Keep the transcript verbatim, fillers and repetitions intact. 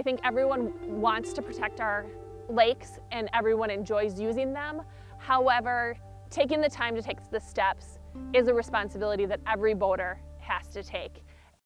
I think everyone wants to protect our lakes and everyone enjoys using them. However, taking the time to take the steps is a responsibility that every boater has to take.